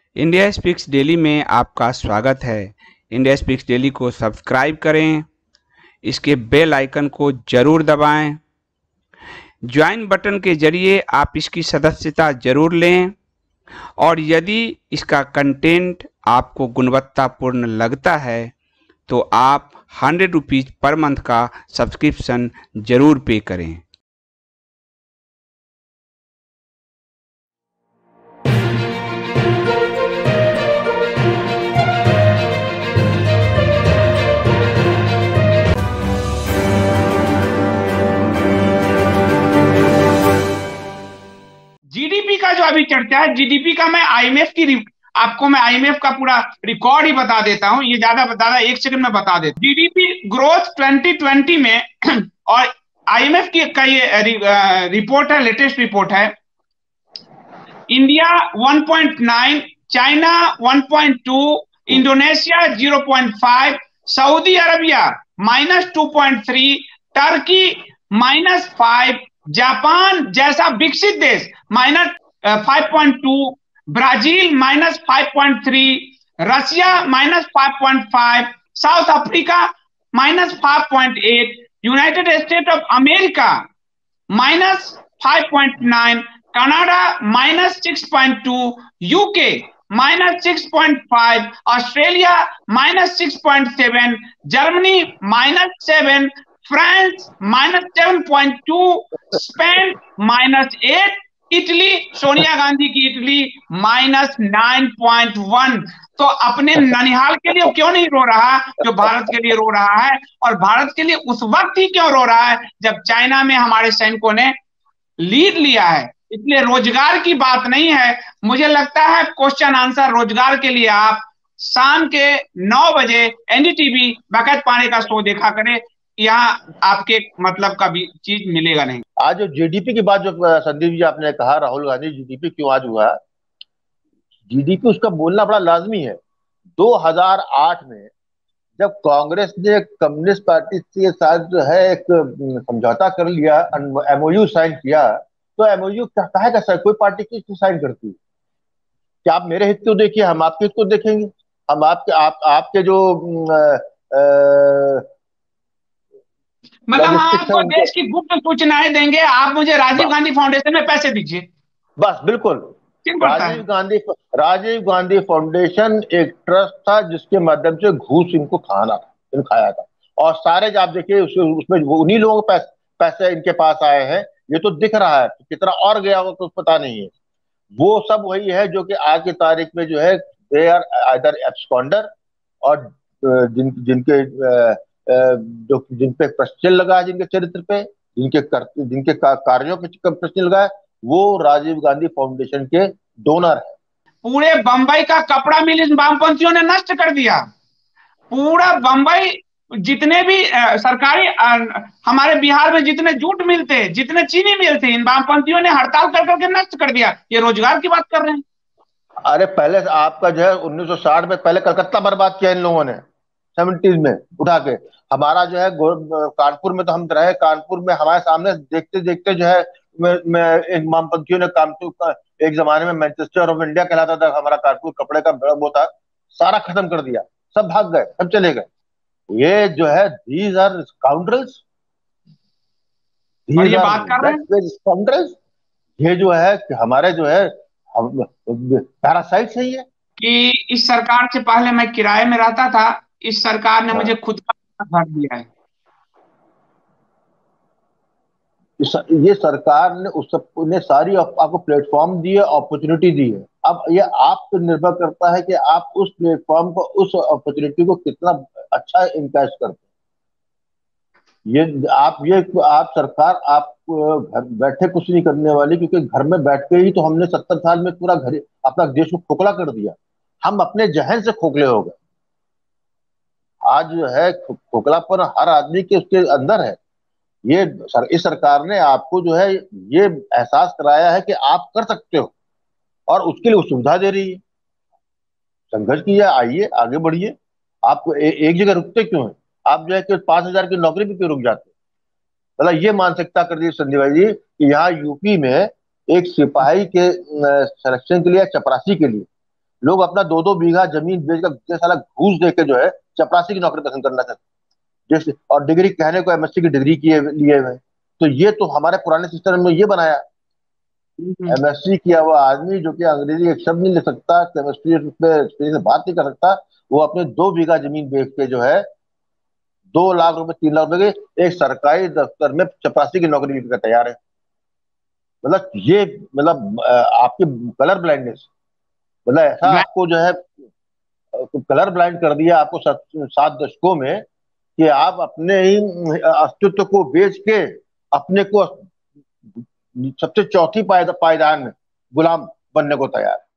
India speaks daily में आपका स्वागत है। इंडिया स्पीक्स डेली को सब्सक्राइब करें, इसके बेल आइकन को जरूर दबाएं। ज्वाइन बटन के जरिए आप इसकी सदस्यता जरूर लें और यदि इसका कंटेंट आपको गुणवत्तापूर्ण लगता है तो आप 100 रुपीज़ पर मंथ का सब्सक्रिप्शन जरूर पे करें। जीडीपी का जो अभी चर्चा है, जीडीपी का मैं आईएमएफ का पूरा रिकॉर्ड ही बता देता हूं। ये ज्यादा एक सेकंड में बता देता हूं। जीडीपी ग्रोथ 2020 में और आईएमएफ की का ये रिपोर्ट है, लेटेस्ट रिपोर्ट है। India 1.9, China 1.2, Indonesia 0.5, Saudi Arabia -2.3, Turkey -5, Japan जैसा विकसित देश -5.2, Brazil -5.3, Russia -5.5, South Africa -5.8, United State of America -5.9, Canada -6.2, UK -6.5, Australia -6.7, Germany -7, France -7.2, Spain -8, Italy, Sonia Gandhi की इटली -9.1। तो अपने ननिहाल के लिए क्यों नहीं रो रहा जो भारत के लिए रो रहा है, और भारत के लिए उस वक्त ही क्यों रो रहा है जब चाइना में हमारे सैनिकों ने लीड लिया है। इसलिए रोजगार की बात नहीं है। मुझे लगता है क्वेश्चन आंसर रोजगार के लिए आप शाम के 9 बजे एनडीटीवी बकैत पानी का शो देखा करें। यहाँ आपके मतलब का भी चीज मिलेगा नहीं। आज जो जीडीपी की बात जो संदीप जी आपने कहा, राहुल गांधी जीडीपी क्यों आज हुआ, जीडीपी उसका बोलना बड़ा लाजमी है। 2008 में जब कांग्रेस ने कम्युनिस्ट पार्टी के साथ जो है एक समझौता कर लिया, एमओयू साइन किया, तो एमओयू कहा का सर कोई पार्टी की साइन करती है? क्या आप मेरे हित को देखिए, हम आपके हित को देखेंगे। हम आपके जो मतलब हम आपको देश की गुप्त सूचनाएं देंगे, आप मुझे राजीव गांधी फाउंडेशन में पैसे दीजिए, बस बिल्कुल। राजीव गांधी फाउंडेशन एक ट्रस्ट था जिसके माध्यम से घूस इनको खाया था, और सारे आप देखिए उसमें उन्हीं लोगों के पैसे इनके पास आए हैं। ये तो दिख रहा है, कितना और गया होगा कुछ पता नहीं है। वो सब वही है जो कि आज की तारीख में जो है दे आर आइदर एब्सकॉन्डर, और जिनके जिन पे प्रश्न लगा है, जिनके चरित्र पे, जिनके कार्यों पे प्रश्न लगा है, वो राजीव गांधी फाउंडेशन के डोनर है। पूरे बंबई का कपड़ा मिल इन वामपंथियों ने नष्ट कर दिया। पूरा बंबई, जितने भी सरकारी हमारे बिहार में जितने जूट मिलते, जितने चीनी मिलते, इन वामपंथियों ने हड़ताल कर करके नष्ट कर दिया। ये रोजगार की बात कर रहे हैं। अरे पहले आपका जो है 1960 में पहले कलकत्ता बर्बाद किया इन लोगों ने, 70s में उठा के। हमारा जो है कानपुर में तो हम रहे, कानपुर में हमारे सामने देखते देखते जो है इन वामपंथियों ने एक जमाने में मैनचेस्टर ऑफ इंडिया कहलाता था हमारा कानपुर, कपड़े का वो था, सारा खत्म कर दिया। सब भाग गए, सब चले गए। ये जो है दीज आर स्काउंड्रल्स, ये बात कर रहे हैं, ये जो है कि हमारे जो है पैरासाइट्स है ये। कि इस सरकार से पहले मैं किराए में रहता था, इस सरकार ने मुझे खुद का घर दिया है। ये सरकार ने उन्हें सारी आपको प्लेटफॉर्म दी है, अपॉर्चुनिटी दी है। अब ये आप पर निर्भर करता है कि आप उस प्लेटफॉर्म को, उस अपॉर्चुनिटी को कितना अच्छा इनकैश करते हैं। आप सरकार आप घर बैठे कुछ नहीं करने वाली, क्योंकि घर में बैठ के ही तो हमने 70 साल में पूरा घर अपना देश को खोखला कर दिया। हम अपने जहन से खोखले हो गए। आज जो है खोखलापन हर आदमी के उसके अंदर है। इस सरकार ने आपको जो है ये एहसास कराया है कि आप कर सकते हो, और उसके लिए वो सुविधा दे रही है। संघर्ष कीजिए, आइए आगे बढ़िए। आप एक जगह रुकते क्यों है? आप जो है कि 5,000 की नौकरी भी क्यों रुक जाते? मतलब ये मानसिकता कर दी संजय भाई जी कि यहाँ यूपी में एक सिपाही के सिलेक्शन के लिए, चपरासी के लिए लोग अपना 2-2 बीघा जमीन बेचकर इतने साला घूस दे के जो है चपरासी की नौकरी पसंद करना चाहते हैं। जैसे और डिग्री कहने को एमएससी की डिग्री किए लिए हुए, तो ये तो हमारे पुराने सिस्टम में ये बनाया। एमएससी किया हुआ आदमी जो कि अंग्रेजी एक शब्द नहीं लिख सकता, केमिस्ट्री से बात नहीं कर सकता, वो अपने 2 बीघा जमीन बेच के जो है 2 लाख रुपए 3 लाख रुपए के एक सरकारी दफ्तर में चपरासी की नौकरी लेकर तैयार है। मतलब ये मतलब आपकी कलर ब्लाइंडनेस, मतलब ऐसा मैं आपको जो है कलर ब्लाइंड कर दिया आपको 7 दशकों में, कि आप अपने ही अस्तित्व को बेच के अपने को सबसे चौथी पायदान में गुलाम बनने को तैयार।